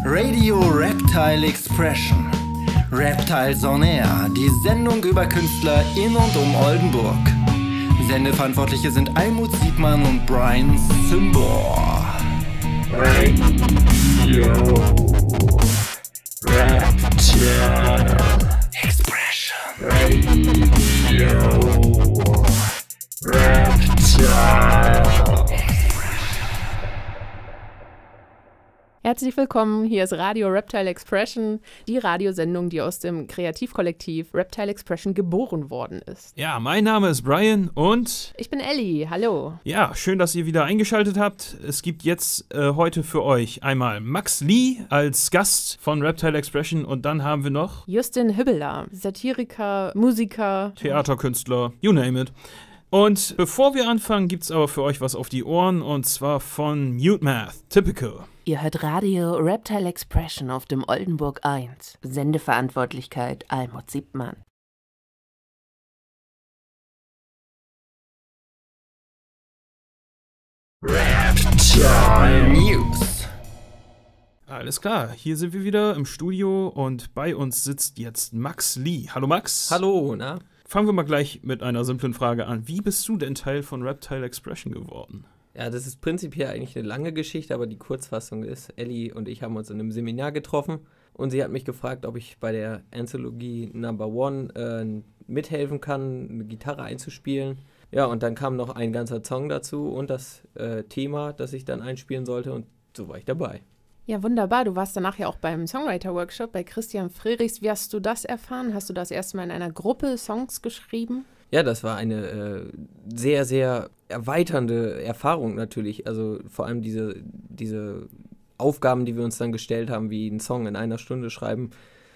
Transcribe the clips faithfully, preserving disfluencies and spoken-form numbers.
Radio Reptile Expression. Reptiles on Air, die Sendung über Künstler in und um Oldenburg. Sendeverantwortliche sind Almut Siebmann und Brian Symbor. Radio Reptile Expression. Radio Reptile. Herzlich willkommen, hier ist Radio Reptile Expression, die Radiosendung, die aus dem Kreativkollektiv Reptile Expression geboren worden ist. Ja, mein Name ist Brian und... Ich bin Ellie, hallo. Ja, schön, dass ihr wieder eingeschaltet habt. Es gibt jetzt äh, heute für euch einmal Max Lee als Gast von Reptile Expression und dann haben wir noch... Justin Hübbeler, Satiriker, Musiker... Theaterkünstler, you name it. Und bevor wir anfangen, gibt's aber für euch was auf die Ohren und zwar von Mute Math, Typical. Ihr hört Radio Reptile Expression auf dem Oldenburg eins. Sendeverantwortlichkeit Almut Siebmann. Reptile News. Alles klar, hier sind wir wieder im Studio und bei uns sitzt jetzt Max Lee. Hallo Max. Hallo, na? Fangen wir mal gleich mit einer simplen Frage an. Wie bist du denn Teil von Reptile Expression geworden? Ja, das ist prinzipiell eigentlich eine lange Geschichte, aber die Kurzfassung ist, Ellie und ich haben uns in einem Seminar getroffen und sie hat mich gefragt, ob ich bei der Anthologie Number One äh, mithelfen kann, eine Gitarre einzuspielen. Ja, und dann kam noch ein ganzer Song dazu und das äh, Thema, das ich dann einspielen sollte und so war ich dabei. Ja, wunderbar. Du warst danach ja auch beim Songwriter-Workshop bei Christian Frerichs. Wie hast du das erfahren? Hast du das erstmal in einer Gruppe Songs geschrieben? Ja, das war eine äh, sehr, sehr erweiternde Erfahrung natürlich. Also vor allem diese, diese Aufgaben, die wir uns dann gestellt haben, wie einen Song in einer Stunde schreiben,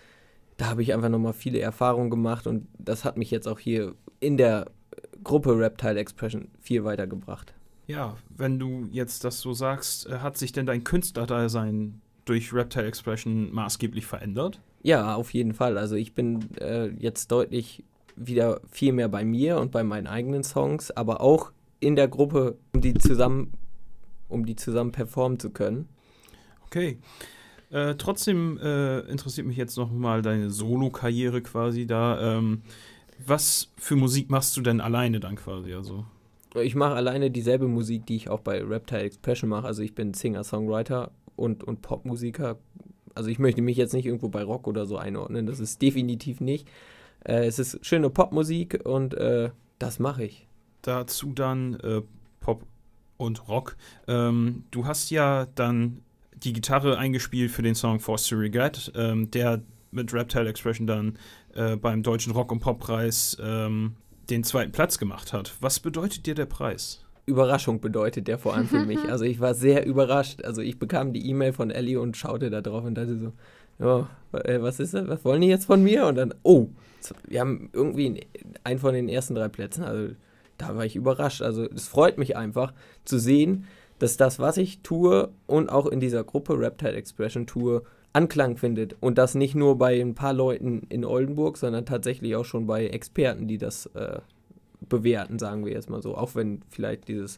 da habe ich einfach nochmal viele Erfahrungen gemacht und das hat mich jetzt auch hier in der Gruppe Reptile Expression viel weitergebracht. Ja, wenn du jetzt das so sagst, hat sich denn dein Künstlerdasein durch Reptile Expression maßgeblich verändert? Ja, auf jeden Fall. Also ich bin äh, jetzt deutlich wieder viel mehr bei mir und bei meinen eigenen Songs, aber auch in der Gruppe, um die zusammen, um die zusammen performen zu können. Okay. Äh, trotzdem äh, interessiert mich jetzt noch mal deine Solo-Karriere quasi da. Ähm, was für Musik machst du denn alleine dann quasi? Also ich mache alleine dieselbe Musik, die ich auch bei Reptile Expression mache. Also ich bin Singer-Songwriter und, und Popmusiker. Also ich möchte mich jetzt nicht irgendwo bei Rock oder so einordnen. Das ist definitiv nicht. Äh, es ist schöne Popmusik und äh, das mache ich. Dazu dann äh, Pop und Rock. Ähm, du hast ja dann die Gitarre eingespielt für den Song Forced to Regret, ähm, der mit Reptile Expression dann äh, beim Deutschen Rock- und Poppreis ähm, den zweiten Platz gemacht hat. Was bedeutet dir der Preis? Überraschung bedeutet der vor allem für mich. Also ich war sehr überrascht. Also ich bekam die E-Mail von Ellie und schaute da drauf und dachte so, ja, was ist das? Was wollen die jetzt von mir? Und dann, oh, wir haben irgendwie einen von den ersten drei Plätzen. Also da war ich überrascht. Also es freut mich einfach zu sehen, dass das, was ich tue und auch in dieser Gruppe Reptile Expression tue, Anklang findet. Und das nicht nur bei ein paar Leuten in Oldenburg, sondern tatsächlich auch schon bei Experten, die das äh, bewerten, sagen wir jetzt mal so. Auch wenn vielleicht dieses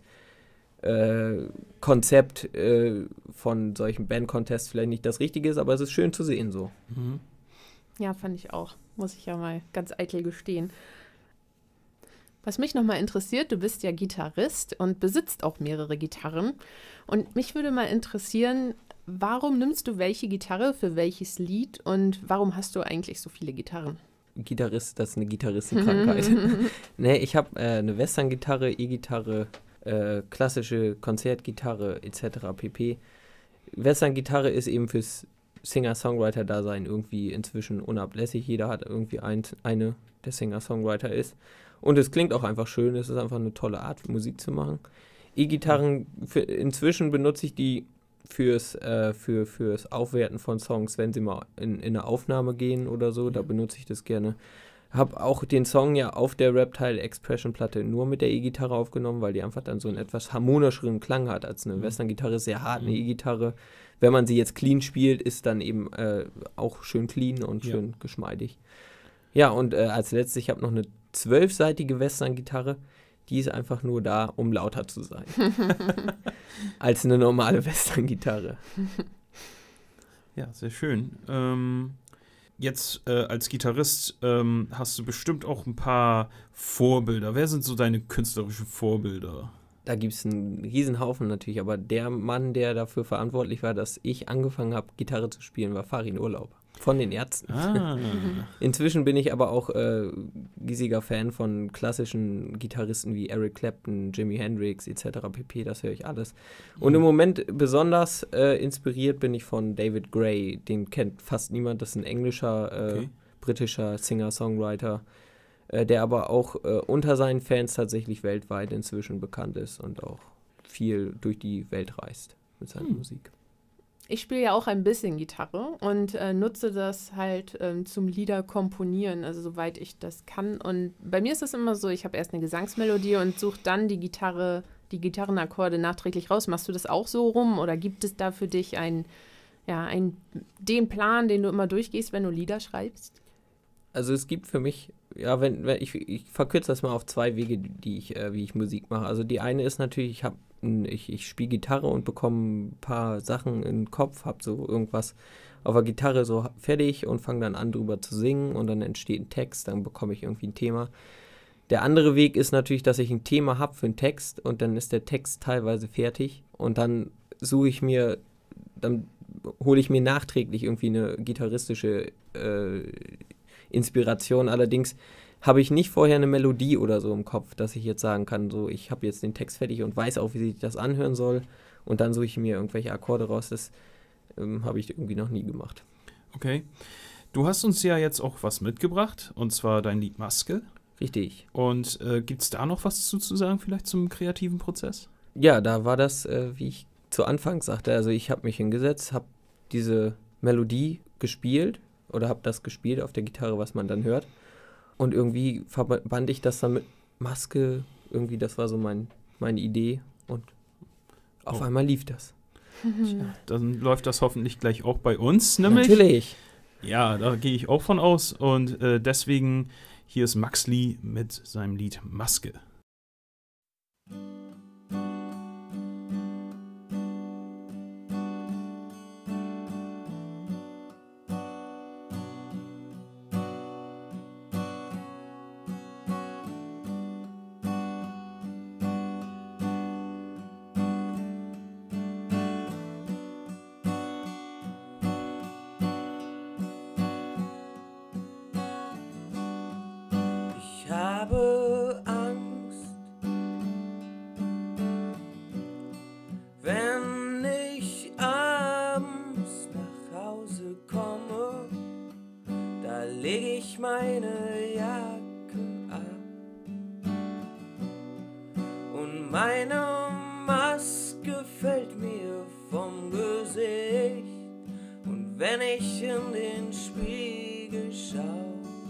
äh, Konzept äh, von solchen Band-Contests vielleicht nicht das Richtige ist, aber es ist schön zu sehen so. Mhm. Ja, fand ich auch. Muss ich ja mal ganz eitel gestehen. Was mich nochmal interessiert, du bist ja Gitarrist und besitzt auch mehrere Gitarren. Und mich würde mal interessieren, warum nimmst du welche Gitarre für welches Lied und warum hast du eigentlich so viele Gitarren? Gitarrist, das ist eine Gitarristenkrankheit. Nee, ich habe äh, eine Western-Gitarre, E-Gitarre, äh, klassische Konzertgitarre et cetera pp. Western-Gitarre ist eben fürs Singer-Songwriter-Dasein irgendwie inzwischen unablässig. Jeder hat irgendwie ein, eine, der Singer-Songwriter ist. Und es klingt auch einfach schön, es ist einfach eine tolle Art, Musik zu machen. E-Gitarren, für, inzwischen benutze ich die fürs, äh, für, fürs Aufwerten von Songs, wenn sie mal in, in eine Aufnahme gehen oder so, da benutze ich das gerne. Habe auch den Song ja auf der Reptile Expression Platte nur mit der E-Gitarre aufgenommen, weil die einfach dann so einen etwas harmonischeren Klang hat als eine Western-Gitarre, sehr hart, eine E-Gitarre. Wenn man sie jetzt clean spielt, ist dann eben äh, auch schön clean und schön ja. geschmeidig. Ja, und äh, als letztes, ich habe noch eine zwölfseitige Western-Gitarre, die ist einfach nur da, um lauter zu sein. Als eine normale Western-Gitarre. Ja, sehr schön. Ähm, jetzt äh, als Gitarrist ähm, hast du bestimmt auch ein paar Vorbilder. Wer sind so deine künstlerischen Vorbilder? Da gibt es einen Riesenhaufen natürlich, aber der Mann, der dafür verantwortlich war, dass ich angefangen habe, Gitarre zu spielen, war Farin Urlaub von den Ärzten. Ah. Inzwischen bin ich aber auch äh, riesiger Fan von klassischen Gitarristen wie Eric Clapton, Jimi Hendrix et cetera pp. Das höre ich alles. Und im Moment besonders äh, inspiriert bin ich von David Gray. Den kennt fast niemand. Das ist ein englischer, äh, Okay. britischer Singer-Songwriter, äh, der aber auch äh, unter seinen Fans tatsächlich weltweit inzwischen bekannt ist und auch viel durch die Welt reist mit seiner Hm. Musik. Ich spiele ja auch ein bisschen Gitarre und äh, nutze das halt ähm, zum Lieder komponieren, also soweit ich das kann. Und bei mir ist es immer so, ich habe erst eine Gesangsmelodie und suche dann die Gitarre, die Gitarrenakkorde nachträglich raus. Machst du das auch so rum oder gibt es da für dich ein, ja, ein, den Plan, den du immer durchgehst, wenn du Lieder schreibst? Also es gibt für mich, ja, wenn, wenn ich, ich verkürze das mal auf zwei Wege, die ich, äh, wie ich Musik mache. Also die eine ist natürlich, ich habe ich, ich spiele Gitarre und bekomme ein paar Sachen in den Kopf, habe so irgendwas auf der Gitarre so fertig und fange dann an drüber zu singen und dann entsteht ein Text, dann bekomme ich irgendwie ein Thema. Der andere Weg ist natürlich, dass ich ein Thema habe für einen Text und dann ist der Text teilweise fertig und dann suche ich mir, dann hole ich mir nachträglich irgendwie eine gitarristische äh, Inspiration. Allerdings habe ich nicht vorher eine Melodie oder so im Kopf, dass ich jetzt sagen kann, so ich habe jetzt den Text fertig und weiß auch, wie sich das anhören soll und dann suche ich mir irgendwelche Akkorde raus. Das ähm, habe ich irgendwie noch nie gemacht. Okay. Du hast uns ja jetzt auch was mitgebracht, und zwar dein Lied Maske. Richtig. Und äh, gibt es da noch was zu, zu sagen, vielleicht zum kreativen Prozess? Ja, da war das, äh, wie ich zu Anfang sagte, also ich habe mich hingesetzt, habe diese Melodie gespielt oder habe das gespielt auf der Gitarre, was man dann hört. Und irgendwie verband ich das dann mit Maske, irgendwie, das war so mein, meine Idee und auf Oh. einmal lief das. Dann läuft das hoffentlich gleich auch bei uns, nämlich. Natürlich. Ja, da gehe ich auch von aus. Und äh, deswegen, hier ist Max Lee mit seinem Lied Maske. Ich habe Angst, wenn ich abends nach Hause komme, da lege ich meine Jacke ab und meine Maske fällt mir vom Gesicht und wenn ich in den Spiegel schaue,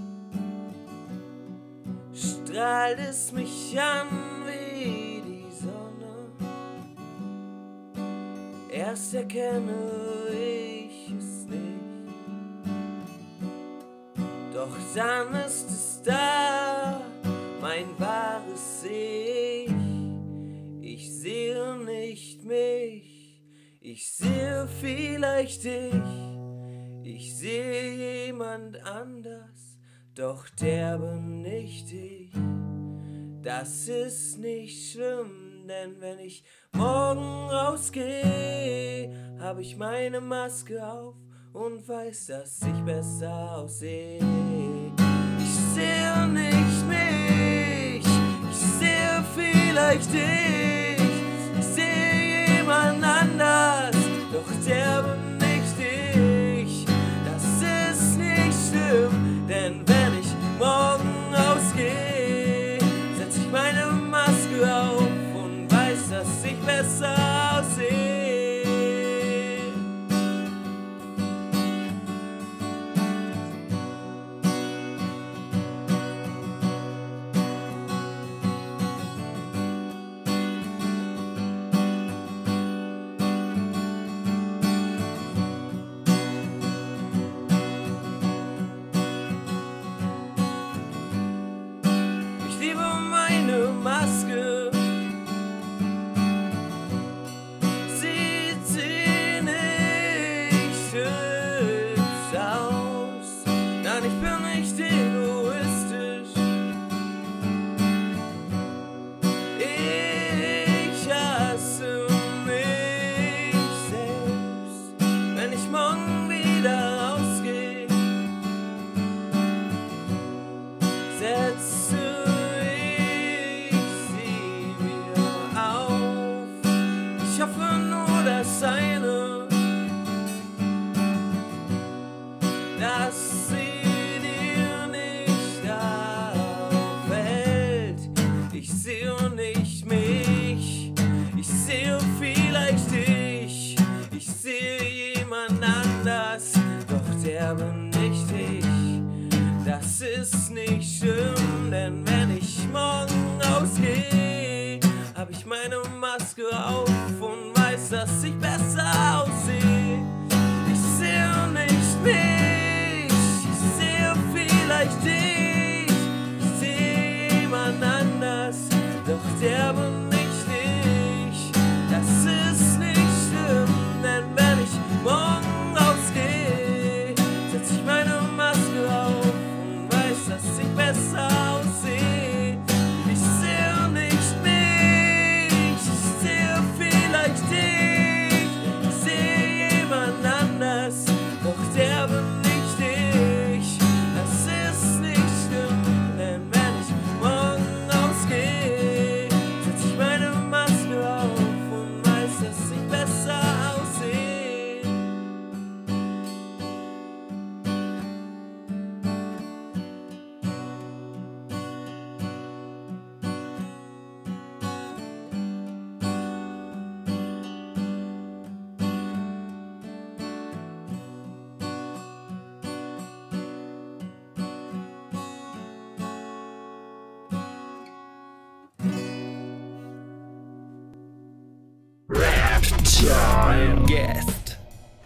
strahlt es mich an wie die Sonne. Erst erkenne ich es nicht, doch dann ist es da, mein wahres Ich. Ich sehe nicht mich, ich sehe vielleicht dich, ich sehe jemand anders. Doch der bin nicht ich, das ist nicht schlimm, denn wenn ich morgen rausgehe, hab ich meine Maske auf und weiß, dass ich besser aussehe. Ich sehe nicht mich, ich sehe vielleicht dich, ich sehe jemand anders, doch der bin nicht ich, das ist nicht schlimm, denn wenn ich morgen ausgehe, setz ich meine Maske auf und weiß, dass ich besser aussehe. Ich liebe meine Maske, sie zieht nicht schön. ich morgen ausgehe, hab ich meine Maske auf und weiß, dass ich besser aussehe. Ich sehe nicht mich, ich sehe vielleicht dich, ich sehe jemand anders, doch der bin nicht ich. Das ist nicht schlimm, denn wenn ich morgen ausgehe, setz ich meine Maske auf und weiß, dass ich besser aussehe. Ich sehe nicht mich, ich sehe vielleicht dich, ich sehe jemand anders, doch der bin nicht ich. Das ist nicht schlimm, denn wenn ich morgen ausgehe, setz ich meine Maske auf und weiß, dass ich besser aussehe. Guest.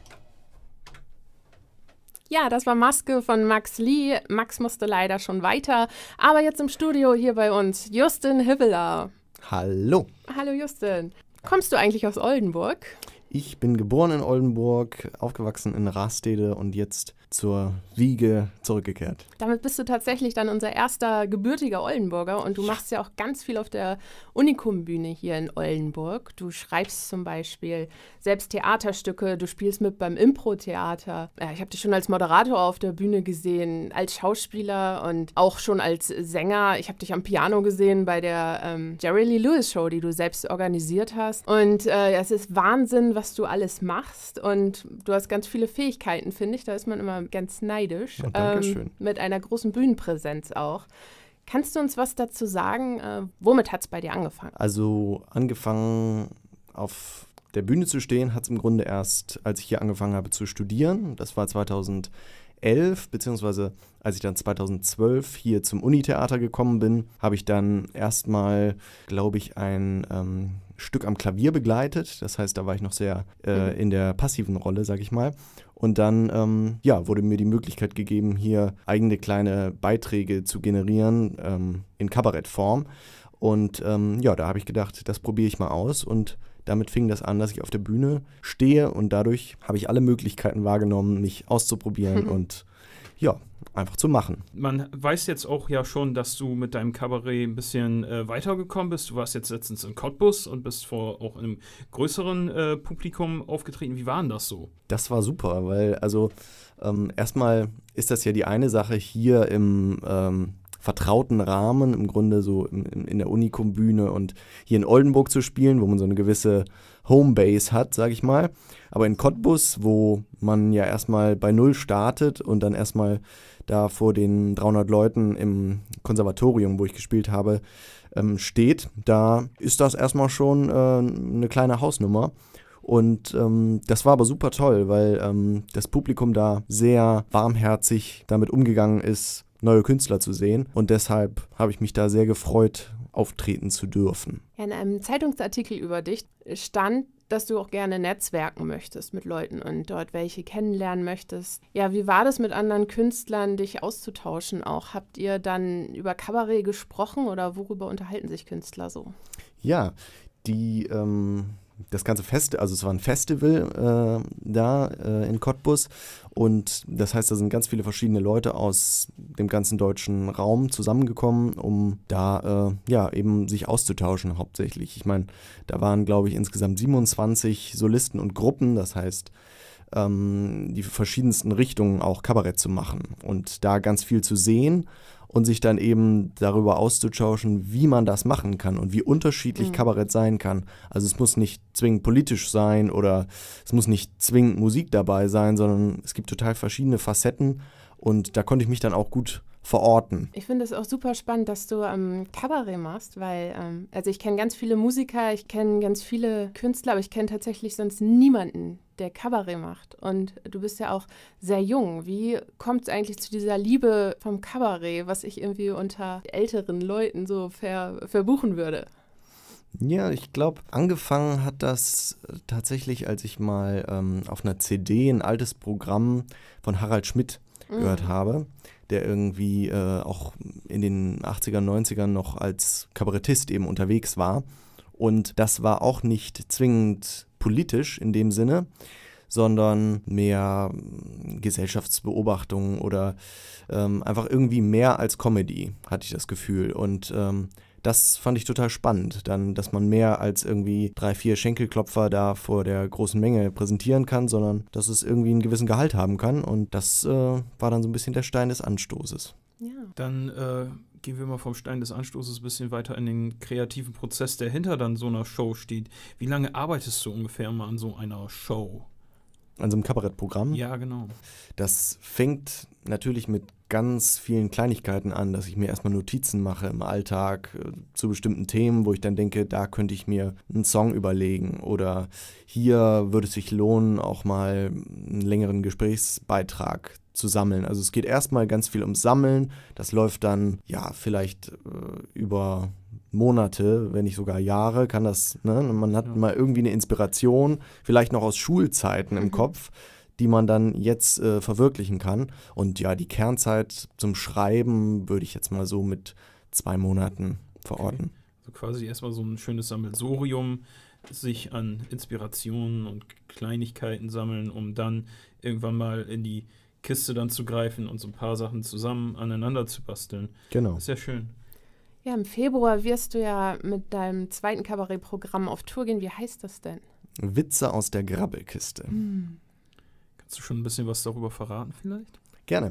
Ja, das war Maske von Max Lee. Max musste leider schon weiter, aber jetzt im Studio hier bei uns Justin Hibbeler. Hallo, Hallo Justin. Kommst du eigentlich aus Oldenburg? ich bin geboren in Oldenburg, aufgewachsen in Rastede und jetzt zur Wiege zurückgekehrt. Damit bist du tatsächlich dann unser erster gebürtiger Oldenburger und du machst ja auch ganz viel auf der Unikum-Bühne hier in Oldenburg. Du schreibst zum Beispiel selbst Theaterstücke, du spielst mit beim Impro-Theater. Ja, ich habe dich schon als Moderator auf der Bühne gesehen, als Schauspieler und auch schon als Sänger. Ich habe dich am Piano gesehen bei der ähm, Jerry Lee Lewis Show, die du selbst organisiert hast. Und äh, es ist Wahnsinn, was du alles machst und du hast ganz viele Fähigkeiten, finde ich. Da ist man immer ganz neidisch. Ja, Dankeschön. Ähm, mit einer großen Bühnenpräsenz auch. Kannst du uns was dazu sagen? Äh, womit hat es bei dir angefangen? Also angefangen auf der Bühne zu stehen, hat es im Grunde erst, als ich hier angefangen habe zu studieren. Das war zweitausendelf, beziehungsweise als ich dann zweitausendzwölf hier zum Unitheater gekommen bin, habe ich dann erstmal, glaube ich, ein ähm, Stück am Klavier begleitet. Das heißt, da war ich noch sehr äh, in der passiven Rolle, sage ich mal. Und dann ähm, ja, wurde mir die Möglichkeit gegeben, hier eigene kleine Beiträge zu generieren ähm, in Kabarettform. Und ähm, ja, da habe ich gedacht, das probiere ich mal aus. Und damit fing das an, dass ich auf der Bühne stehe. Und dadurch habe ich alle Möglichkeiten wahrgenommen, mich auszuprobieren und ja, einfach zu machen. Man weiß jetzt auch ja schon, dass du mit deinem Kabarett ein bisschen äh, weitergekommen bist. Du warst jetzt letztens in Cottbus und bist vor auch einem größeren äh, Publikum aufgetreten. Wie war denn das so? Das war super, weil also ähm, erstmal ist das ja die eine Sache hier im ähm, vertrauten Rahmen, im Grunde so in, in der Unikum-Bühne und hier in Oldenburg zu spielen, wo man so eine gewisse Homebase hat, sage ich mal. Aber in Cottbus, wo man ja erstmal bei Null startet und dann erstmal da vor den dreihundert Leuten im Konservatorium, wo ich gespielt habe, ähm, steht, da ist das erstmal schon äh, eine kleine Hausnummer. Und ähm, das war aber super toll, weil ähm, das Publikum da sehr warmherzig damit umgegangen ist, neue Künstler zu sehen. Und deshalb habe ich mich da sehr gefreut, auftreten zu dürfen. Ja, in einem Zeitungsartikel über dich stand, dass du auch gerne netzwerken möchtest mit Leuten und dort welche kennenlernen möchtest. Ja, wie war das mit anderen Künstlern, dich auszutauschen auch? Habt ihr dann über Kabarett gesprochen oder worüber unterhalten sich Künstler so? Ja, die, ähm, das ganze Fest, also es war ein Festival äh, da äh, in Cottbus und das heißt, da sind ganz viele verschiedene Leute aus dem ganzen deutschen Raum zusammengekommen, um da äh, ja eben sich auszutauschen hauptsächlich. Ich meine, da waren, glaube ich, insgesamt siebenundzwanzig Solisten und Gruppen, das heißt, ähm, die verschiedensten Richtungen auch Kabarett zu machen und da ganz viel zu sehen und sich dann eben darüber auszutauschen, wie man das machen kann und wie unterschiedlich mhm. Kabarett sein kann. Also es muss nicht zwingend politisch sein oder es muss nicht zwingend Musik dabei sein, sondern es gibt total verschiedene Facetten und da konnte ich mich dann auch gut verorten. Ich finde es auch super spannend, dass du ähm, Kabarett machst, weil, ähm, also ich kenne ganz viele Musiker, ich kenne ganz viele Künstler, aber ich kenne tatsächlich sonst niemanden, der Kabarett macht. Und du bist ja auch sehr jung. Wie kommt es eigentlich zu dieser Liebe vom Kabarett, was ich irgendwie unter älteren Leuten so ver verbuchen würde? Ja, ich glaube, angefangen hat das tatsächlich, als ich mal ähm, auf einer C D ein altes Programm von Harald Schmidt mhm. gehört habe, der irgendwie äh, auch in den achtzigern, neunzigern noch als Kabarettist eben unterwegs war. Und das war auch nicht zwingend politisch in dem Sinne, sondern mehr Gesellschaftsbeobachtung oder ähm, einfach irgendwie mehr als Comedy, hatte ich das Gefühl. Und ähm, das fand ich total spannend, dann, dass man mehr als irgendwie drei, vier Schenkelklopfer da vor der großen Menge präsentieren kann, sondern dass es irgendwie einen gewissen Gehalt haben kann. Und das äh, war dann so ein bisschen der Stein des Anstoßes. Ja. Dann äh, gehen wir mal vom Stein des Anstoßes ein bisschen weiter in den kreativen Prozess, der hinter dann so einer Show steht. Wie lange arbeitest du ungefähr mal an so einer Show? An so einem Kabarettprogramm? Ja, genau. Das fängt natürlich mit ganz vielen Kleinigkeiten an, dass ich mir erstmal Notizen mache im Alltag äh, zu bestimmten Themen, wo ich dann denke, da könnte ich mir einen Song überlegen oder hier würde es sich lohnen, auch mal einen längeren Gesprächsbeitrag zu sammeln. Also es geht erstmal ganz viel ums Sammeln, das läuft dann ja vielleicht äh, über Monate, wenn nicht sogar Jahre, kann das, ne? Man hat ja. mal irgendwie eine Inspiration, vielleicht noch aus Schulzeiten im mhm. Kopf, die man dann jetzt äh, verwirklichen kann. Und ja, die Kernzeit zum Schreiben würde ich jetzt mal so mit zwei Monaten verorten. Okay. So quasi erstmal so ein schönes Sammelsurium, sich an Inspirationen und Kleinigkeiten sammeln, um dann irgendwann mal in die Kiste dann zu greifen und so ein paar Sachen zusammen aneinander zu basteln. Genau. Das ist ja schön. Ja, im Februar wirst du ja mit deinem zweiten Kabarettprogramm auf Tour gehen. Wie heißt das denn? Witze aus der Grabbelkiste. Hm. Kannst du schon ein bisschen was darüber verraten vielleicht? Gerne.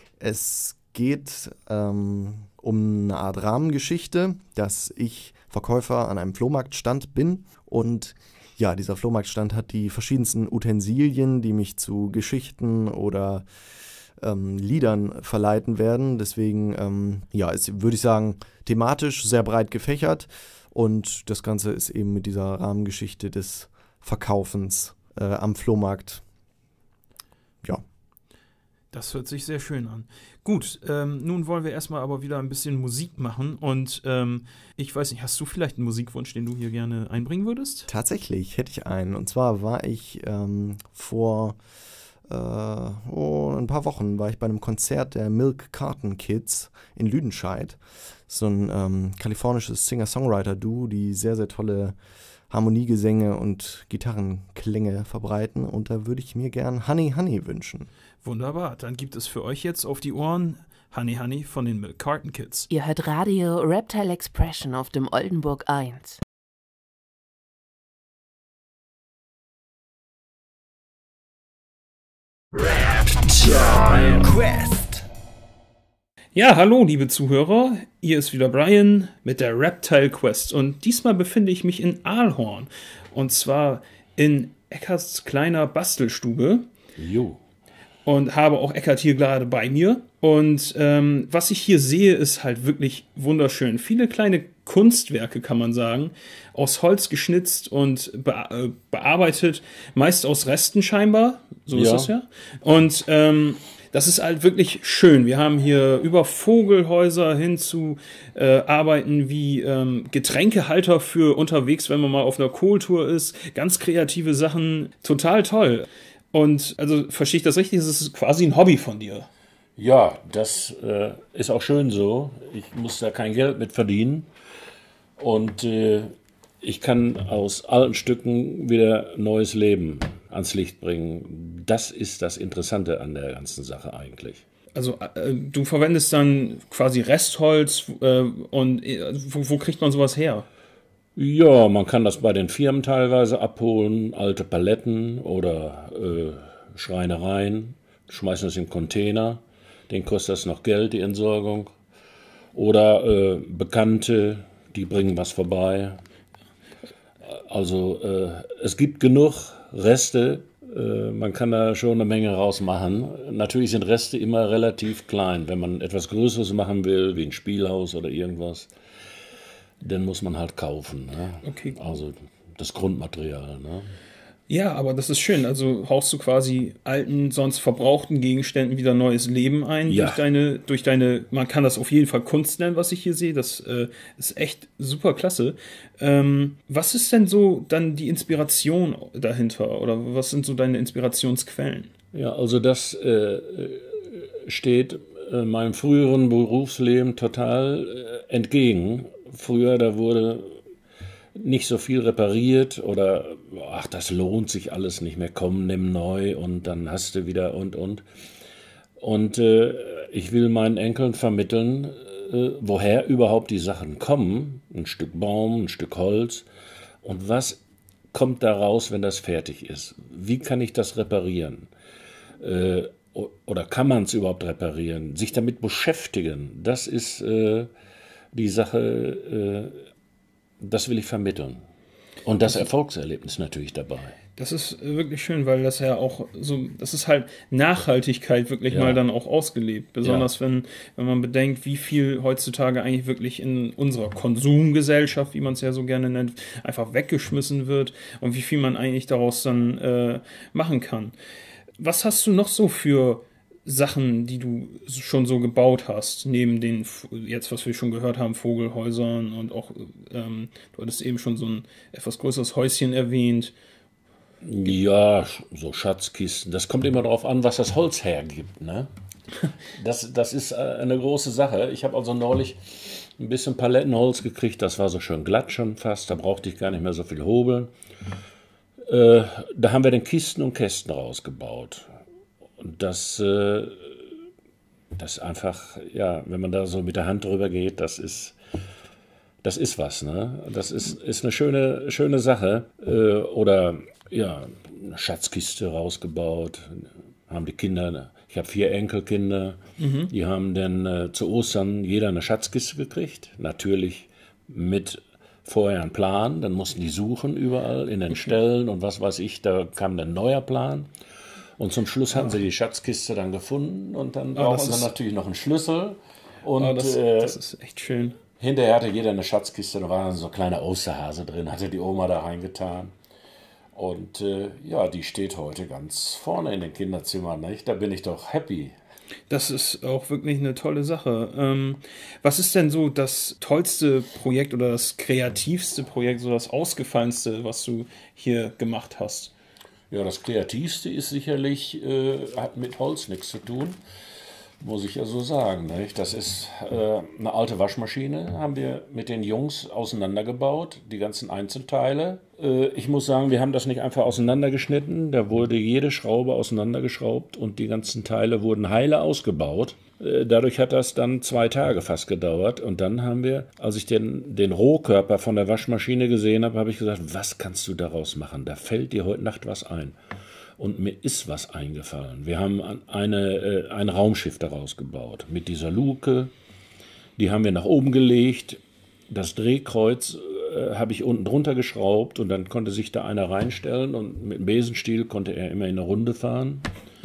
Es geht ähm, um eine Art Rahmengeschichte, dass ich Verkäufer an einem Flohmarktstand bin und ja, dieser Flohmarktstand hat die verschiedensten Utensilien, die mich zu Geschichten oder ähm, Liedern verleiten werden. Deswegen, ähm, ja, ist, würde ich sagen, thematisch sehr breit gefächert und das Ganze ist eben mit dieser Rahmengeschichte des Verkaufens äh, am Flohmarkt. Ja. Das hört sich sehr schön an. Gut, ähm, nun wollen wir erstmal aber wieder ein bisschen Musik machen und ähm, ich weiß nicht, hast du vielleicht einen Musikwunsch, den du hier gerne einbringen würdest? Tatsächlich hätte ich einen. Und zwar war ich ähm, vor äh, oh, ein paar Wochen war ich bei einem Konzert der Milk Carton Kids in Lüdenscheid. So ein ähm, kalifornisches Singer-Songwriter-Duo, die sehr, sehr tolle Harmoniegesänge und Gitarrenklänge verbreiten. Und da würde ich mir gern Honey Honey wünschen. Wunderbar, dann gibt es für euch jetzt auf die Ohren Honey Honey von den Milk Carton Kids. Ihr hört Radio Reptile Expression auf dem Oldenburg eins. Reptile Quest. Ja, hallo liebe Zuhörer, hier ist wieder Brian mit der Reptile Quest und diesmal befinde ich mich in Aalhorn und zwar in Eckarts kleiner Bastelstube. Jo. Und habe auch Eckart hier gerade bei mir. Und ähm, was ich hier sehe, ist halt wirklich wunderschön. Viele kleine Kunstwerke, kann man sagen, aus Holz geschnitzt und be äh, bearbeitet, meist aus Resten scheinbar. So ja. ist das ja. Und ähm, das ist halt wirklich schön. Wir haben hier über Vogelhäuser hin zu äh, Arbeiten wie ähm, Getränkehalter für unterwegs, wenn man mal auf einer Kohltour ist. Ganz kreative Sachen. Total toll. Und also verstehe ich das richtig, es ist quasi ein Hobby von dir. Ja, das äh, ist auch schön so. Ich muss da kein Geld mit verdienen. Und äh, ich kann aus alten Stücken wieder neues Leben ans Licht bringen. Das ist das Interessante an der ganzen Sache eigentlich. Also äh, du verwendest dann quasi Restholz äh, und äh, wo, wo kriegt man sowas her? Ja, man kann das bei den Firmen teilweise abholen, alte Paletten oder äh, Schreinereien, schmeißen das in Container, denen kostet das noch Geld, die Entsorgung. Oder äh, Bekannte, die bringen was vorbei. Also äh, es gibt genug Reste Äh, man kann da schon eine Menge rausmachen. Natürlich sind Reste immer relativ klein. Wenn man etwas Größeres machen will, wie ein Spielhaus oder irgendwas, dann muss man halt kaufen. Ne? Okay. Also das Grundmaterial. Ne? Ja, aber das ist schön. Also hauchst du quasi alten, sonst verbrauchten Gegenständen wieder neues Leben ein Ja. durch deine, durch deine, man kann das auf jeden Fall Kunst nennen, was ich hier sehe. Das äh, ist echt super klasse. Ähm, was ist denn so dann die Inspiration dahinter? Oder was sind so deine Inspirationsquellen? Ja, also das äh, steht äh, meinem früheren Berufsleben total äh, entgegen. Früher, da wurde nicht so viel repariert oder ach, das lohnt sich alles nicht mehr, komm, nimm neu und dann hast du wieder und und. Und äh, ich will meinen Enkeln vermitteln, äh, woher überhaupt die Sachen kommen. Ein Stück Baum, ein Stück Holz und was kommt da raus, wenn das fertig ist. Wie kann ich das reparieren? Äh, oder kann man es überhaupt reparieren? Sich damit beschäftigen, das ist äh, die Sache, äh, das will ich vermitteln. Und das Erfolgserlebnis natürlich dabei. Das ist wirklich schön, weil das ja auch so, das ist halt Nachhaltigkeit wirklich Ja. mal dann auch ausgelebt. Besonders wenn, wenn man bedenkt, wie viel heutzutage eigentlich wirklich in unserer Konsumgesellschaft, wie man es ja so gerne nennt, einfach weggeschmissen wird und wie viel man eigentlich daraus dann äh, machen kann. Was hast du noch so für Sachen, die du schon so gebaut hast, neben den, jetzt was wir schon gehört haben, Vogelhäusern und auch, ähm, du hattest eben schon so ein etwas größeres Häuschen erwähnt. Ja, so Schatzkisten. Das kommt immer darauf an, was das Holz hergibt. Ne? Das, das ist eine große Sache. Ich habe also neulich ein bisschen Palettenholz gekriegt. Das war so schön glatt schon fast. Da brauchte ich gar nicht mehr so viel hobeln. Äh, da haben wir dann Kisten und Kästen rausgebaut. Und das, äh, das einfach, ja, wenn man da so mit der Hand drüber geht, das ist, das ist was, ne? Das ist, ist eine schöne, schöne Sache. Äh, oder, ja, eine Schatzkiste rausgebaut, haben die Kinder, ich habe vier Enkelkinder, mhm. die haben dann äh, zu Ostern jeder eine Schatzkiste gekriegt. Natürlich mit vorher einen Plan, dann mussten die suchen überall in den Ställen und was weiß ich, da kam dann ein neuer Plan. Und zum Schluss hatten sie die Schatzkiste dann gefunden und dann Ah, brauchen das sie ist- natürlich noch einen Schlüssel. Und Ah, das, äh, das ist echt schön. hinterher hatte jeder eine Schatzkiste, da war dann so ein kleiner Osterhase drin, hatte die Oma da reingetan. Und äh, ja, die steht heute ganz vorne in den Kinderzimmern, nicht? Da bin ich doch happy. Das ist auch wirklich eine tolle Sache. Ähm, was ist denn so das tollste Projekt oder das kreativste Projekt, so das ausgefallenste, was du hier gemacht hast? Ja, das Kreativste ist sicherlich, äh, hat mit Holz nichts zu tun, muss ich ja so sagen. Nicht? Das ist äh, eine alte Waschmaschine, haben wir mit den Jungs auseinandergebaut, die ganzen Einzelteile. Äh, ich muss sagen, wir haben das nicht einfach auseinandergeschnitten, da wurde jede Schraube auseinandergeschraubt und die ganzen Teile wurden heile ausgebaut. Äh, dadurch hat das dann zwei Tage fast gedauert und dann haben wir, als ich den, den Rohkörper von der Waschmaschine gesehen habe, habe ich gesagt, was kannst du daraus machen? Da fällt dir heute Nacht was ein. Und mir ist was eingefallen. Wir haben eine, äh, ein Raumschiff daraus gebaut. Mit dieser Luke. Die haben wir nach oben gelegt. Das Drehkreuz äh, habe ich unten drunter geschraubt. Und dann konnte sich da einer reinstellen. Und mit dem Besenstiel konnte er immer in eine Runde fahren.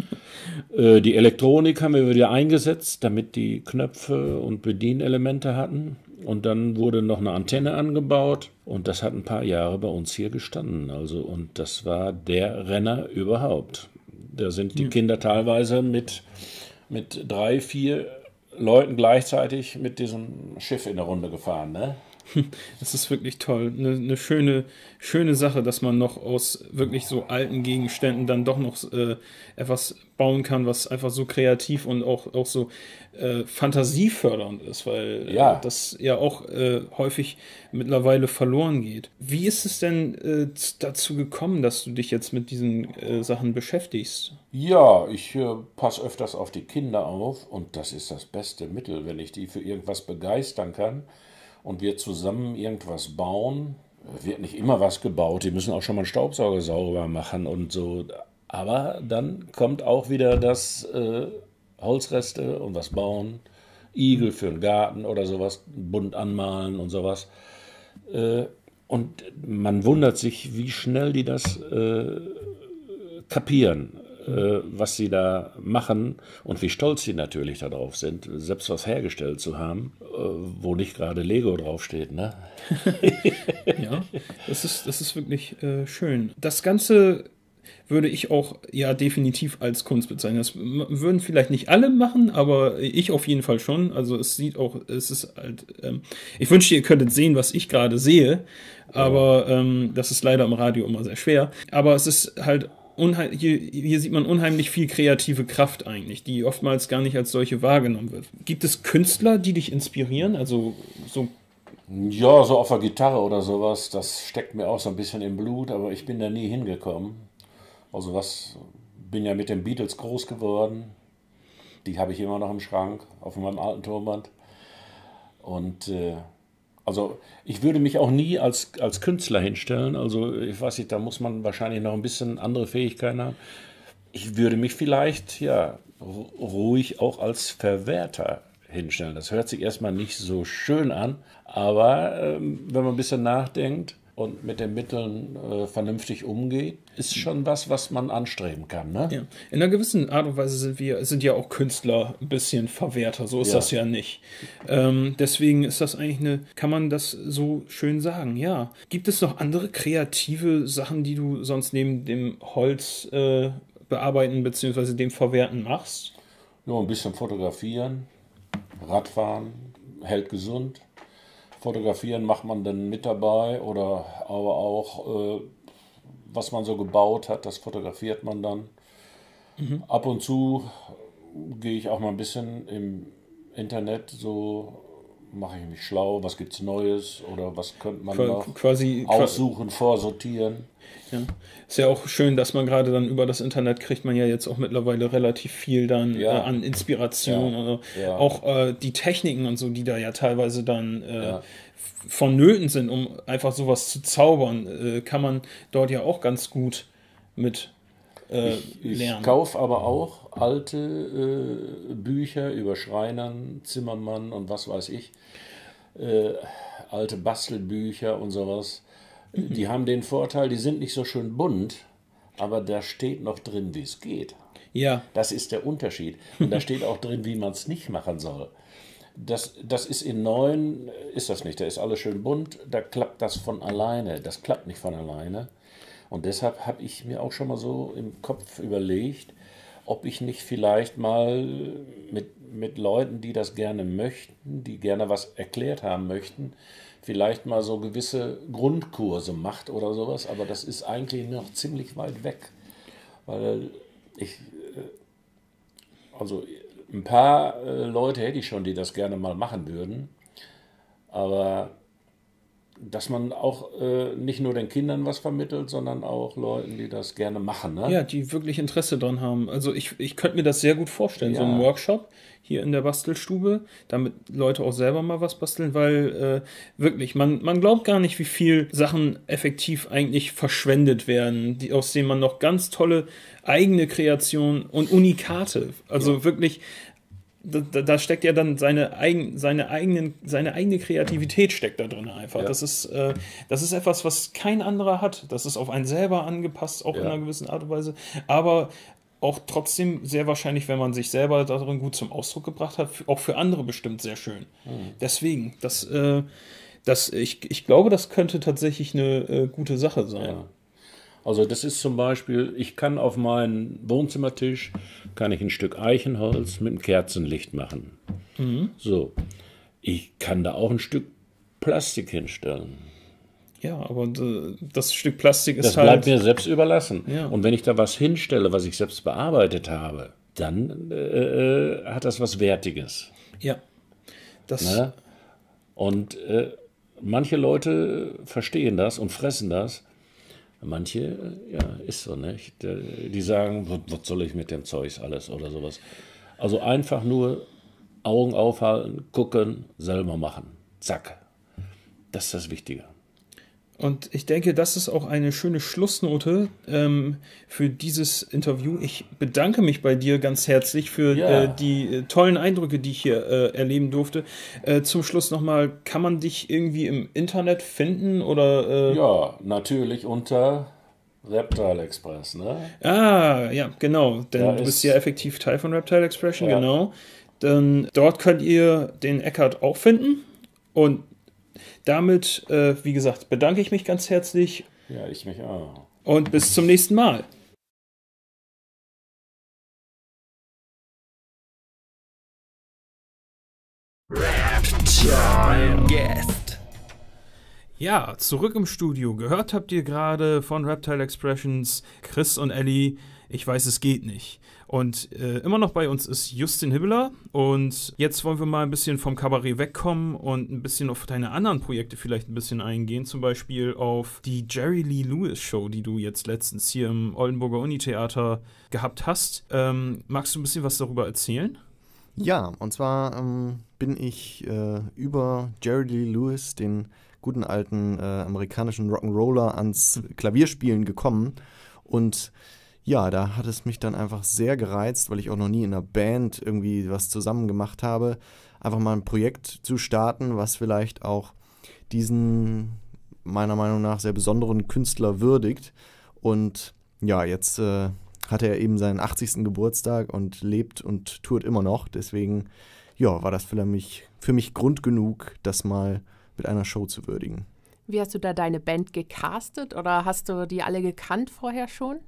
äh, die Elektronik haben wir wieder eingesetzt, damit die Knöpfe und Bedienelemente hatten. Und dann wurde noch eine Antenne angebaut und das hat ein paar Jahre bei uns hier gestanden. Also, und das war der Renner überhaupt. Da sind die Kinder teilweise mit, mit drei, vier Leuten gleichzeitig mit diesem Schiff in der Runde gefahren, ne? Das ist wirklich toll. Eine, eine schöne, schöne Sache, dass man noch aus wirklich so alten Gegenständen dann doch noch äh, etwas bauen kann, was einfach so kreativ und auch, auch so äh, fantasiefördernd ist, weil Ja. äh, das ja auch äh, häufig mittlerweile verloren geht. Wie ist es denn äh, z- dazu gekommen, dass du dich jetzt mit diesen äh, Sachen beschäftigst? Ja, ich äh, passe öfters auf die Kinder auf und das ist das beste Mittel, wenn ich die für irgendwas begeistern kann und wir zusammen irgendwas bauen. Wird nicht immer was gebaut, die müssen auch schon mal einen Staubsauger sauber machen und so. Aber dann kommt auch wieder das äh, Holzreste und was bauen, Igel für einen Garten oder sowas, bunt anmalen und sowas. Äh, und man wundert sich, wie schnell die das äh, kapieren, äh, was sie da machen und wie stolz sie natürlich darauf sind, selbst was hergestellt zu haben, äh, wo nicht gerade Lego draufsteht, ne? Ja, das ist, das ist wirklich äh, schön. Das Ganze würde ich auch ja definitiv als Kunst bezeichnen. Das m- würden vielleicht nicht alle machen, aber ich auf jeden Fall schon. Also es sieht auch, es ist halt, ähm, ich wünschte, ihr könntet sehen, was ich gerade sehe, aber ähm, das ist leider im Radio immer sehr schwer. Aber es ist halt, unheim- hier, hier sieht man unheimlich viel kreative Kraft eigentlich, die oftmals gar nicht als solche wahrgenommen wird. Gibt es Künstler, die dich inspirieren? Also so. Ja, so auf der Gitarre oder sowas, das steckt mir auch so ein bisschen im Blut, aber ich bin da nie hingekommen. Also was, bin ja mit den Beatles groß geworden. Die habe ich immer noch im Schrank, auf meinem alten Tonband. Und äh, also ich würde mich auch nie als, als Künstler hinstellen. Also ich weiß nicht, da muss man wahrscheinlich noch ein bisschen andere Fähigkeiten haben. Ich würde mich vielleicht, ja, ru- ruhig auch als Verwerter hinstellen. Das hört sich erstmal nicht so schön an, aber ähm, wenn man ein bisschen nachdenkt und mit den Mitteln äh, vernünftig umgeht, ist schon was, was man anstreben kann. Ne? Ja. In einer gewissen Art und Weise sind wir, sind ja auch Künstler ein bisschen Verwerter, so ist Ja. das ja nicht. Ähm, deswegen ist das eigentlich eine, kann man das so schön sagen, ja. Gibt es noch andere kreative Sachen, die du sonst neben dem Holz äh, bearbeiten bzw. dem Verwerten machst? Nur ein bisschen fotografieren, Radfahren, hält gesund. Fotografieren macht man dann mit dabei oder aber auch, äh, was man so gebaut hat, das fotografiert man dann. Ab und zu gehe ich auch mal ein bisschen im Internet, so mache ich mich schlau, was gibt's Neues oder was könnte man Qua- noch quasi aussuchen, vorsortieren. Ja. Ist ja auch schön, dass man gerade dann über das Internet kriegt man ja jetzt auch mittlerweile relativ viel dann Ja. äh, an Inspiration. Ja. Oder Ja. auch äh, die Techniken und so, die da ja teilweise dann äh, Ja. f- vonnöten sind, um einfach sowas zu zaubern, äh, kann man dort ja auch ganz gut mit äh, Ich, ich lernen. kaufe aber auch alte äh, Bücher über Schreinern, Zimmermann und was weiß ich. Äh, alte Bastelbücher und sowas. Die haben den Vorteil, die sind nicht so schön bunt, aber da steht noch drin, wie es geht. Ja, Das ist der Unterschied. Und da steht auch drin, wie man es nicht machen soll. Das, das ist in neuen, ist das nicht. Da ist alles schön bunt, da klappt das von alleine. Das klappt nicht von alleine. Und deshalb habe ich mir auch schon mal so im Kopf überlegt, ob ich nicht vielleicht mal mit, mit Leuten, die das gerne möchten, die gerne was erklärt haben möchten, vielleicht mal so gewisse Grundkurse macht oder sowas. Aber das ist eigentlich noch ziemlich weit weg. Weil ich, äh, also ein paar äh, Leute hätte ich schon, die das gerne mal machen würden. Aber dass man auch äh, nicht nur den Kindern was vermittelt, sondern auch Leuten, die das gerne machen. Ne? ja, die wirklich Interesse dran haben. Also ich, ich könnte mir das sehr gut vorstellen, so Ja. ein Workshop hier in der Bastelstube, damit Leute auch selber mal was basteln, weil äh, wirklich, man, man glaubt gar nicht, wie viel Sachen effektiv eigentlich verschwendet werden, die, aus denen man noch ganz tolle eigene Kreationen und Unikate, also wirklich, da, da da steckt ja dann seine, eigen, seine, eigenen, seine eigene Kreativität steckt da drin einfach. Ja. Das ist, äh, das ist etwas, was kein anderer hat. Das ist auf einen selber angepasst, auch in Ja. einer gewissen Art und Weise. Aber auch trotzdem sehr wahrscheinlich, wenn man sich selber darin gut zum Ausdruck gebracht hat, auch für andere bestimmt sehr schön. Deswegen, das, äh, das, ich, ich glaube, das könnte tatsächlich eine äh, gute Sache sein. Ja. Also das ist zum Beispiel, ich kann auf meinen Wohnzimmertisch, kann ich ein Stück Eichenholz mit einem Kerzenlicht machen. So, ich kann da auch ein Stück Plastik hinstellen. Ja, aber äh, das Stück Plastik ist Das halt. bleibt mir selbst überlassen. Ja. Und wenn ich da was hinstelle, was ich selbst bearbeitet habe, dann äh, hat das was Wertiges. Ja. Das, Ne? Und äh, manche Leute verstehen das und fressen das. Manche, äh, ja, ist so, nicht? Die die sagen, was, was soll ich mit dem Zeugs alles oder sowas. Also einfach nur Augen aufhalten, gucken, selber machen. Zack. Das ist das Wichtige. Und ich denke, das ist auch eine schöne Schlussnote ähm, für dieses Interview. Ich bedanke mich bei dir ganz herzlich für Ja. äh, die äh, tollen Eindrücke, die ich hier äh, erleben durfte. Äh, zum Schluss nochmal, kann man dich irgendwie im Internet finden oder? Äh, Ja, natürlich unter Reptile Express, ne? Ah, ja, genau. Denn Da du bist ist- ja effektiv Teil von Reptile Expression, Ja. genau. Dann dort könnt ihr den Eckhart auch finden. Und damit, äh, wie gesagt, bedanke ich mich ganz herzlich Ja, ich mich auch. und bis zum nächsten Mal. Guest. Ja, zurück im Studio. Gehört habt ihr gerade von Reptile Expressions, Chris und Ellie, ich weiß, es geht nicht. Und äh, immer noch bei uns ist Justin Hibbeler. Und jetzt wollen wir mal ein bisschen vom Kabarett wegkommen und ein bisschen auf deine anderen Projekte vielleicht ein bisschen eingehen. Zum Beispiel auf die Jerry Lee Lewis Show, die du jetzt letztens hier im Oldenburger Unitheater gehabt hast. Ähm, magst du ein bisschen was darüber erzählen? Ja, und zwar ähm, bin ich äh, über Jerry Lee Lewis, den guten alten äh, amerikanischen Rock'n'Roller, ans Klavierspielen gekommen. Und ja, da hat es mich dann einfach sehr gereizt, weil ich auch noch nie in einer Band irgendwie was zusammen gemacht habe, einfach mal ein Projekt zu starten, was vielleicht auch diesen meiner Meinung nach sehr besonderen Künstler würdigt. Und ja, jetzt äh, hatte er eben seinen achtzigsten Geburtstag und lebt und tourt immer noch. Deswegen ja, war das für mich, für mich Grund genug, das mal mit einer Show zu würdigen. Wie hast du da deine Band gecastet oder hast du die alle gekannt vorher schon?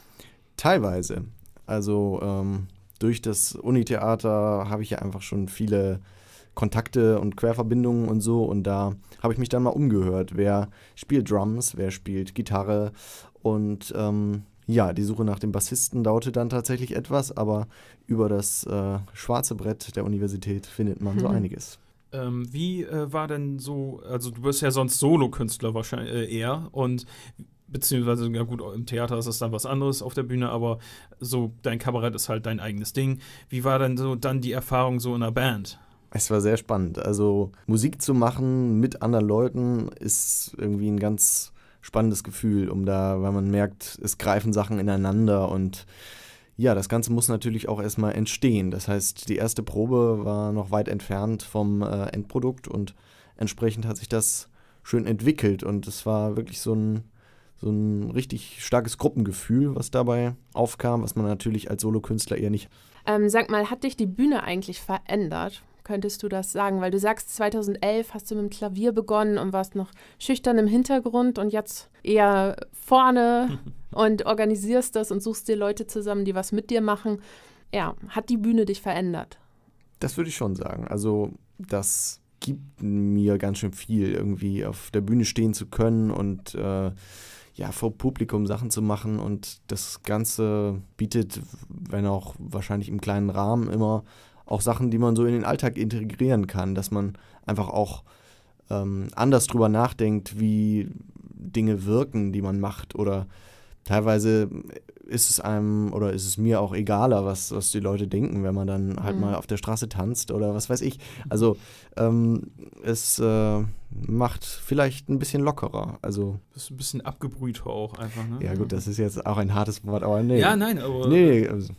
Teilweise. Also ähm, durch das Unitheater habe ich ja einfach schon viele Kontakte und Querverbindungen und so. Und da habe ich mich dann mal umgehört. Wer spielt Drums, wer spielt Gitarre. Und ähm, ja, die Suche nach dem Bassisten dauerte dann tatsächlich etwas. Aber über das äh, schwarze Brett der Universität findet man so einiges. Ähm, wie äh, war denn so, also du bist ja sonst Solokünstler wahrscheinlich äh, eher und beziehungsweise, ja gut, im Theater ist es dann was anderes auf der Bühne, aber so dein Kabarett ist halt dein eigenes Ding. Wie war denn so dann die Erfahrung so in einer Band? Es war sehr spannend. Also Musik zu machen mit anderen Leuten ist irgendwie ein ganz spannendes Gefühl, um da, weil man merkt, es greifen Sachen ineinander und ja, das Ganze muss natürlich auch erstmal entstehen. Das heißt, die erste Probe war noch weit entfernt vom äh, Endprodukt und entsprechend hat sich das schön entwickelt und es war wirklich so ein, so ein richtig starkes Gruppengefühl, was dabei aufkam, was man natürlich als Solokünstler eher nicht. Ähm, sag mal, hat dich die Bühne eigentlich verändert? Könntest du das sagen? Weil du sagst, zweitausendelf hast du mit dem Klavier begonnen und warst noch schüchtern im Hintergrund und jetzt eher vorne und organisierst das und suchst dir Leute zusammen, die was mit dir machen. Ja, hat die Bühne dich verändert? Das würde ich schon sagen. Also das gibt mir ganz schön viel, irgendwie auf der Bühne stehen zu können und äh, ja, vor Publikum Sachen zu machen. Und das Ganze bietet, wenn auch wahrscheinlich im kleinen Rahmen immer, auch Sachen, die man so in den Alltag integrieren kann, dass man einfach auch ähm, anders drüber nachdenkt, wie Dinge wirken, die man macht. Oder teilweise ist es einem oder ist es mir auch egaler, was, was die Leute denken, wenn man dann halt Mhm. mal auf der Straße tanzt oder was weiß ich. Also ähm, es äh, macht vielleicht ein bisschen lockerer. Also Bist du ein bisschen abgebrüht auch einfach, ne? ja gut, das ist jetzt auch ein hartes Wort, aber nee. Ja, nein, aber Nee, also,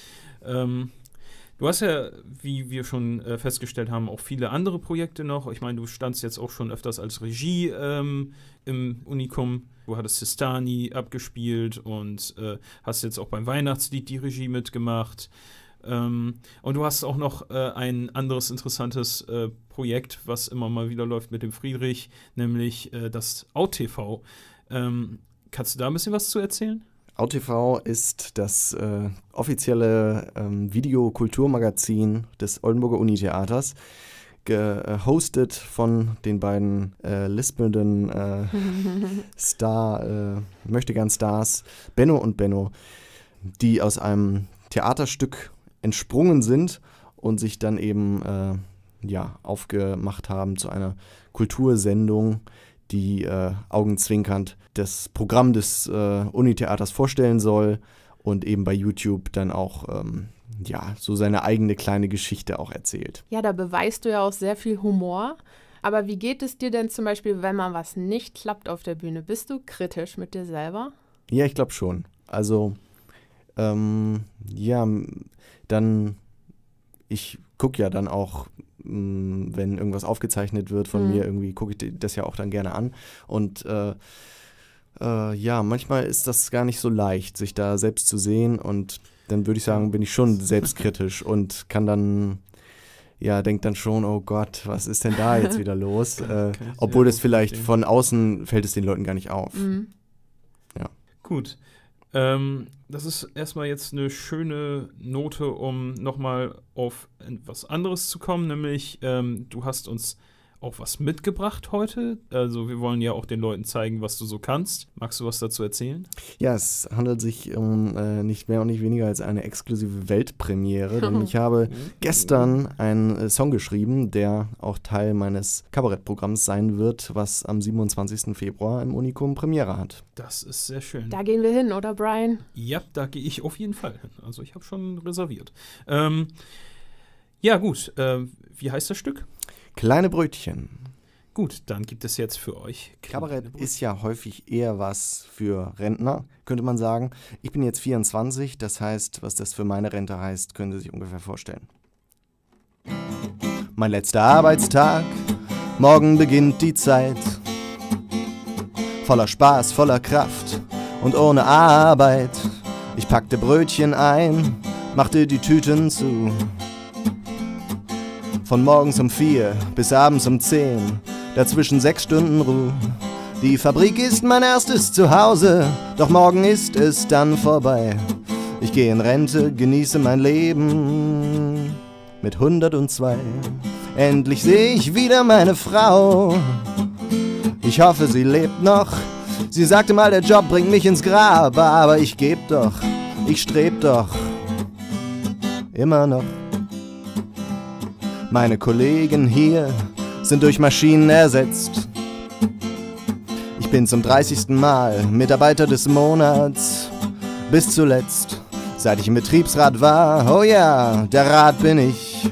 Ähm, du hast ja, wie wir schon äh, festgestellt haben, auch viele andere Projekte noch. Ich meine, du standst jetzt auch schon öfters als Regie ähm, im Unikum. Du hattest Sistani abgespielt und äh, hast jetzt auch beim Weihnachtslied die Regie mitgemacht. Ähm, und du hast auch noch äh, ein anderes interessantes äh, Projekt, was immer mal wieder läuft mit dem Friedrich, nämlich äh, das Out-T V. Ähm, kannst du da ein bisschen was zu erzählen? Out-T V ist das äh, offizielle ähm, Videokulturmagazin des Oldenburger Unitheaters, gehostet von den beiden äh, lispelnden äh, Star, äh, Möchtegern-Stars Benno und Benno, die aus einem Theaterstück entsprungen sind und sich dann eben äh, ja, aufgemacht haben zu einer Kultursendung, die äh, augenzwinkernd das Programm des äh, Unitheaters vorstellen soll und eben bei YouTube dann auch ähm, ja, so seine eigene kleine Geschichte auch erzählt. Ja, da beweist du ja auch sehr viel Humor. Aber wie geht es dir denn zum Beispiel, wenn mal was nicht klappt auf der Bühne? Bist du kritisch mit dir selber? Ja, ich glaube schon. Also, ähm, ja, dann, ich gucke ja dann auch, mh, wenn irgendwas aufgezeichnet wird von Mhm. mir, irgendwie gucke ich das ja auch dann gerne an. Und äh, Äh, ja, manchmal ist das gar nicht so leicht, sich da selbst zu sehen und dann würde ich sagen, bin ich schon selbstkritisch und kann dann, ja, denkt dann schon, oh Gott, was ist denn da jetzt wieder los? Äh, obwohl das vielleicht von außen fällt es den Leuten gar nicht auf. Mhm. Ja. Gut. Ähm, das ist erstmal jetzt eine schöne Note, um nochmal auf etwas anderes zu kommen, nämlich ähm, du hast uns auch was mitgebracht heute. Also wir wollen ja auch den Leuten zeigen, was du so kannst. Magst du was dazu erzählen? Ja, es handelt sich um äh, nicht mehr und nicht weniger als eine exklusive Weltpremiere, denn ich habe gestern einen äh, Song geschrieben, der auch Teil meines Kabarettprogramms sein wird, was am siebenundzwanzigsten Februar im Unikum Premiere hat. Das ist sehr schön. Da gehen wir hin, oder Brian? Ja, da gehe ich auf jeden Fall hin. Also ich habe schon reserviert. Ähm, ja gut, ähm, wie heißt das Stück? Kleine Brötchen. Gut, dann gibt es jetzt für euch Kabarett ist ja häufig eher was für Rentner, könnte man sagen. Ich bin jetzt vierundzwanzig, das heißt, was das für meine Rente heißt, können Sie sich ungefähr vorstellen. Mein letzter Arbeitstag, morgen beginnt die Zeit. Voller Spaß, voller Kraft und ohne Arbeit. Ich packte Brötchen ein, machte die Tüten zu. Von morgens um vier bis abends um zehn, dazwischen sechs Stunden Ruhe. Die Fabrik ist mein erstes Zuhause, doch morgen ist es dann vorbei. Ich gehe in Rente, genieße mein Leben mit hundertzwei. Endlich sehe ich wieder meine Frau. Ich hoffe, sie lebt noch. Sie sagte mal, der Job bringt mich ins Grab, aber ich geb doch, ich streb doch immer noch. Meine Kollegen hier sind durch Maschinen ersetzt. Ich bin zum dreißigsten Mal Mitarbeiter des Monats. Bis zuletzt, seit ich im Betriebsrat war, oh ja, der Rat bin ich.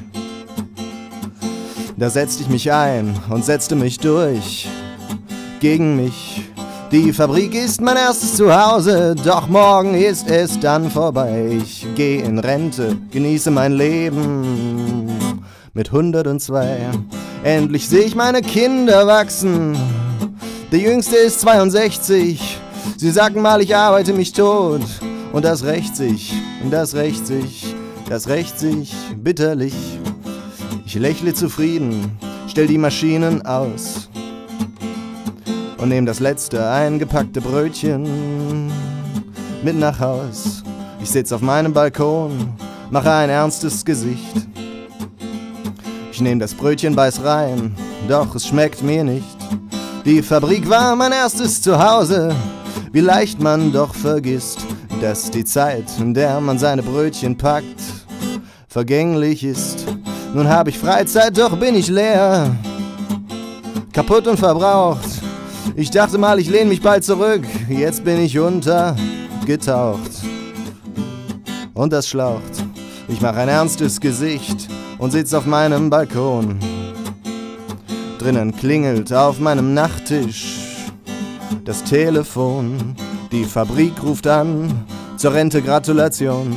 Da setzte ich mich ein und setzte mich durch. Gegen mich. Die Fabrik ist mein erstes Zuhause, doch morgen ist es dann vorbei. Ich geh in Rente, genieße mein Leben mit hundertzwei. Endlich sehe ich meine Kinder wachsen. Der Jüngste ist zweiundsechzig. Sie sagten mal, ich arbeite mich tot. Und das rächt sich, das rächt sich, das rächt sich bitterlich. Ich lächle zufrieden, stell die Maschinen aus und nehm das letzte eingepackte Brötchen mit nach Haus. Ich sitz auf meinem Balkon, mache ein ernstes Gesicht. Ich nehm das Brötchen, beiß rein, doch es schmeckt mir nicht. Die Fabrik war mein erstes Zuhause, wie leicht man doch vergisst, dass die Zeit, in der man seine Brötchen packt, vergänglich ist. Nun hab ich Freizeit, doch bin ich leer, kaputt und verbraucht. Ich dachte mal, ich lehn mich bald zurück, jetzt bin ich untergetaucht. Und das schlaucht, ich mach ein ernstes Gesicht und sitz auf meinem Balkon. Drinnen klingelt auf meinem Nachttisch das Telefon. Die Fabrik ruft an, zur Rente Gratulation.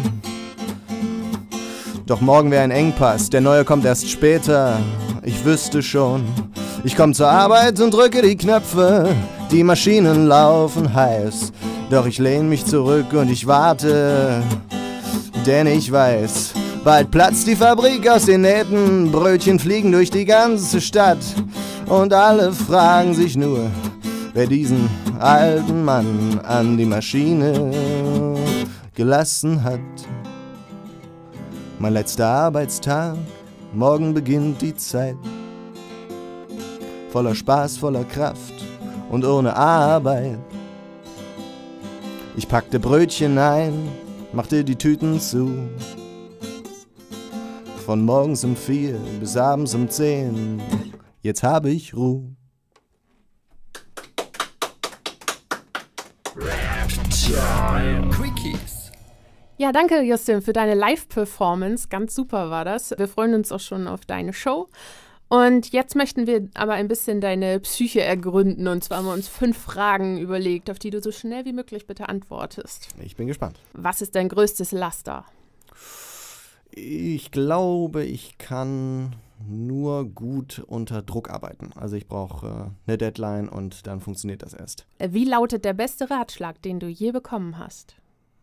Doch morgen wäre ein Engpass, der neue kommt erst später. Ich wüsste schon, ich komm zur Arbeit und drücke die Knöpfe. Die Maschinen laufen heiß, doch ich lehn mich zurück und ich warte, denn ich weiß, bald platzt die Fabrik aus den Nähten. Brötchen fliegen durch die ganze Stadt und alle fragen sich nur, wer diesen alten Mann an die Maschine gelassen hat. Mein letzter Arbeitstag, morgen beginnt die Zeit. Voller Spaß, voller Kraft und ohne Arbeit. Ich packte Brötchen ein, machte die Tüten zu. Von morgens um vier bis abends um zehn, jetzt habe ich Ruhe. Quickies. Ja, danke Justin für deine Live-Performance. Ganz super war das. Wir freuen uns auch schon auf deine Show. Und jetzt möchten wir aber ein bisschen deine Psyche ergründen. Und zwar haben wir uns fünf Fragen überlegt, auf die du so schnell wie möglich bitte antwortest. Ich bin gespannt. Was ist dein größtes Laster? Ich glaube, ich kann nur gut unter Druck arbeiten. Also ich brauche äh, eine Deadline und dann funktioniert das erst. Wie lautet der beste Ratschlag, den du je bekommen hast?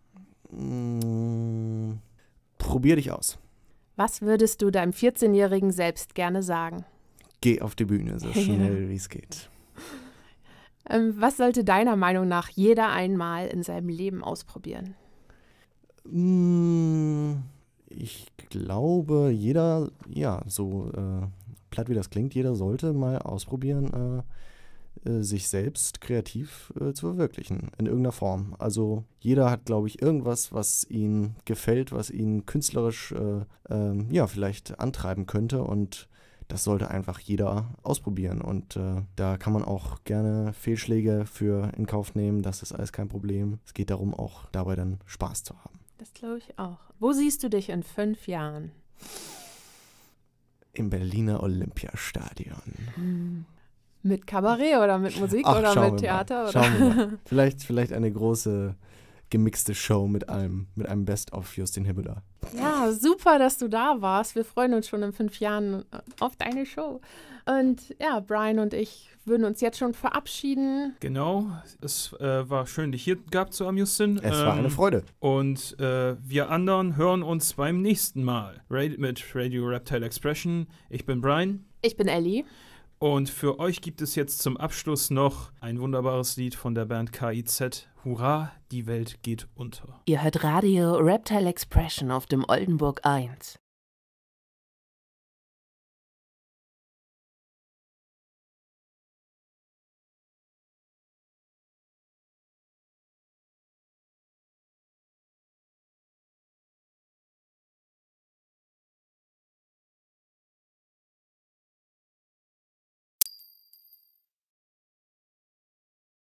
Mm, probier dich aus. Was würdest du deinem vierzehnjährigen Selbst gerne sagen? Geh auf die Bühne, so schnell wie es geht. Ähm, was sollte deiner Meinung nach jeder einmal in seinem Leben ausprobieren? Mm, ich glaube, jeder, ja, so äh, platt wie das klingt, jeder sollte mal ausprobieren, äh, äh, sich selbst kreativ äh, zu verwirklichen, in irgendeiner Form. Also jeder hat, glaube ich, irgendwas, was ihm gefällt, was ihn künstlerisch, äh, äh, ja, vielleicht antreiben könnte, und das sollte einfach jeder ausprobieren, und äh, da kann man auch gerne Fehlschläge für in Kauf nehmen, das ist alles kein Problem. Es geht darum, auch dabei dann Spaß zu haben. Das glaube ich auch. Wo siehst du dich in fünf Jahren? Im Berliner Olympiastadion. Mit Kabarett oder mit Musik Ach, oder schauen mit wir Theater? mal. Oder? Schauen wir mal. Vielleicht, vielleicht eine große gemixte Show mit einem, mit einem Best-of Justin Hibbeler. Ja, super, dass du da warst. Wir freuen uns schon in fünf Jahren auf deine Show. Und ja, Brian und ich würden uns jetzt schon verabschieden. Genau, es äh, war schön, dich hier gehabt zu haben, Justin. Es war eine Freude. Und äh, wir anderen hören uns beim nächsten Mal Radi- mit Radio Reptile Expression. Ich bin Brian. Ich bin Ellie. Und für euch gibt es jetzt zum Abschluss noch ein wunderbares Lied von der Band K I Z. Hurra, die Welt geht unter. Ihr hört Radio Reptile Expression auf dem Oldenburg eins.